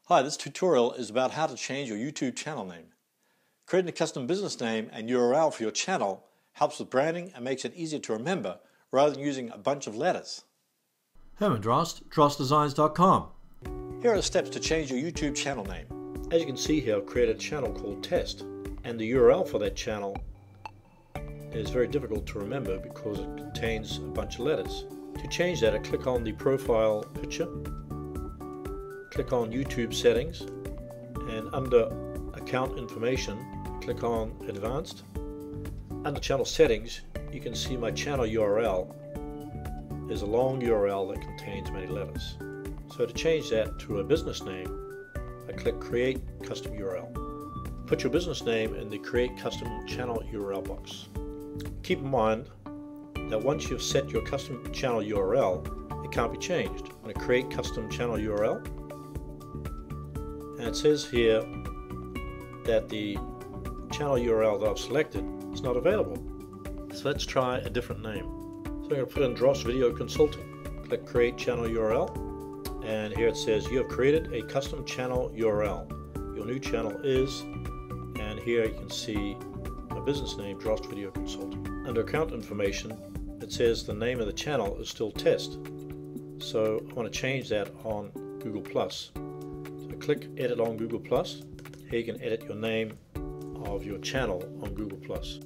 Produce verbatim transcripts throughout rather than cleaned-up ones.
Hi, this tutorial is about how to change your YouTube channel name. Creating a custom business name and U R L for your channel helps with branding and makes it easier to remember rather than using a bunch of letters. Herman Drost, drost designs dot com. Here are the steps to change your YouTube channel name. As you can see here, I've created a channel called Test, and the U R L for that channel is very difficult to remember because it contains a bunch of letters. To change that, I click on the profile picture, click on YouTube settings, and under account information, click on Advanced. Under channel settings, you can see my channel U R L is a long U R L that contains many letters. So to change that to a business name, I click Create Custom U R L. Put your business name in the Create Custom Channel U R L box. Keep in mind that once you've set your custom channel U R L, it can't be changed. I'm going to create custom channel U R L, and it says here that the channel U R L that I've selected is not available. So let's try a different name. So I'm going to put in Drost Video Consulting. Click Create Channel U R L, and here it says you have created a custom channel U R L. Your new channel is, and here you can see my business name, Drost Video Consulting. Under account information, it says the name of the channel is still Test. So I want to change that on Google plus. So click Edit on Google plus. Here you can edit your name of your channel on Google plus.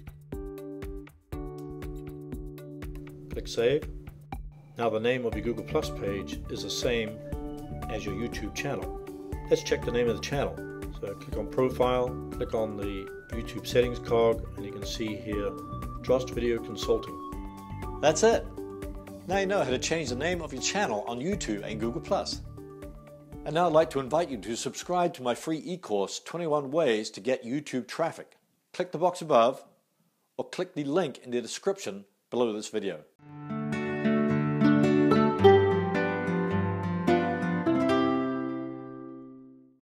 Click Save. Now the name of your Google plus page is the same as your YouTube channel. Let's check the name of the channel. So click on Profile, click on the YouTube settings cog, and you can see here Drost Video Consulting. That's it. Now you know how to change the name of your channel on YouTube and Google plus. And now I'd like to invite you to subscribe to my free e-course, twenty-one ways to get YouTube traffic. Click the box above or click the link in the description below this video.